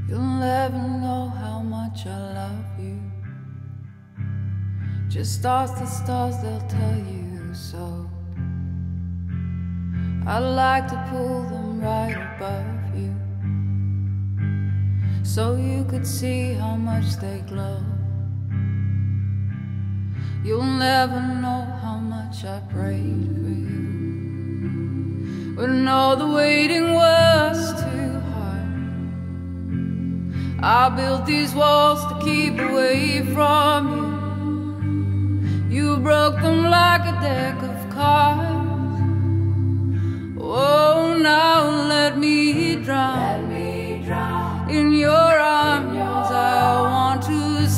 You'll never know how much I love you. Just ask the stars, they'll tell you so. I'd like to pull them right above you, so you could see how much they glow. You'll never know how much I prayed for you when all the waiting was too hard. I built these walls to keep away from you. You broke them like a deck of cards. Oh, now let me drown in your arms. I want to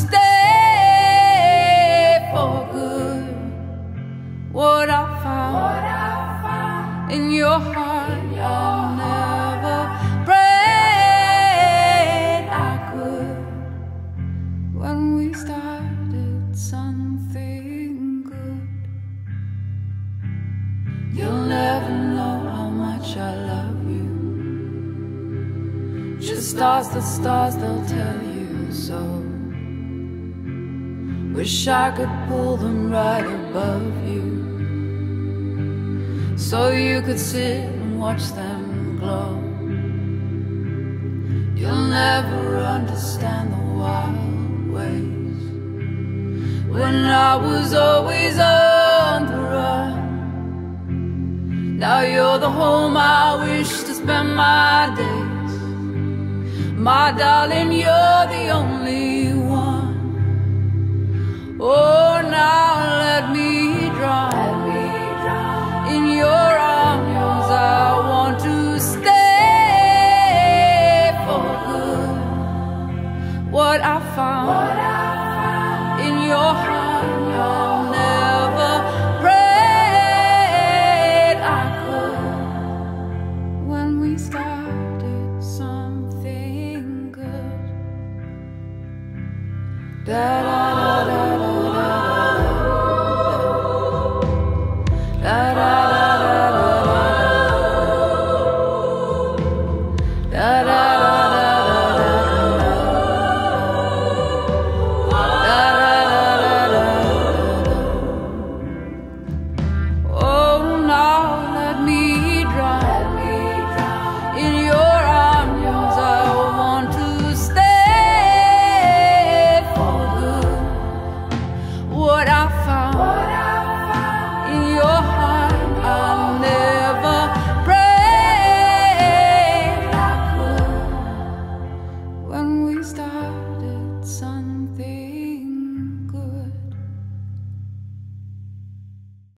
stay for good. What I found in your heart, I never prayed I could. When we started something good, you'll never know how much I love you. Just ask the stars, they'll tell you so. Wish I could pull them right above you, so you could sit and watch them glow. You'll never understand the wild ways when I was always on the run. Now you're the home I wish to spend my days. My darling, you're the only one. Oh, now let me drown in your arms. I want to stay for good. What I found in your heart, I'll never prayed I could. When we started something good, that I